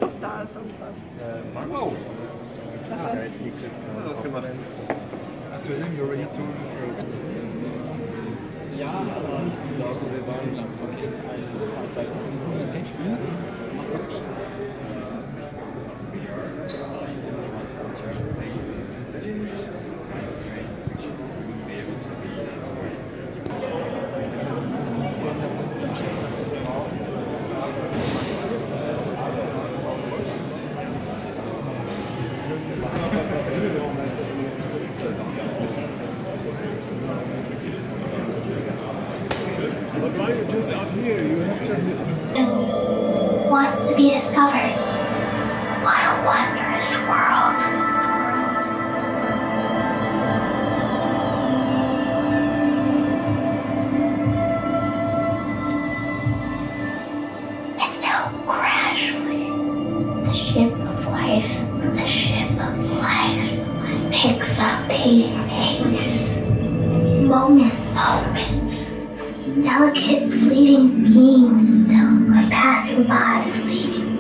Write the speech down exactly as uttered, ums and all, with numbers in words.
Da ist irgendwas. Wow. Was denn? Was hat das gemacht? After them, you're ready to... Ja, aber ich glaube, wir waren dann okay. Das ist ein cooles Game-Spiel. But why you're just out here? You have just... Wants to be discovered. What a wondrous world. Until gradually, the ship of life, the ship of life, picks up pace, pace. Moment, moments. Delicate, fleeting beings still are passing by, fleeting.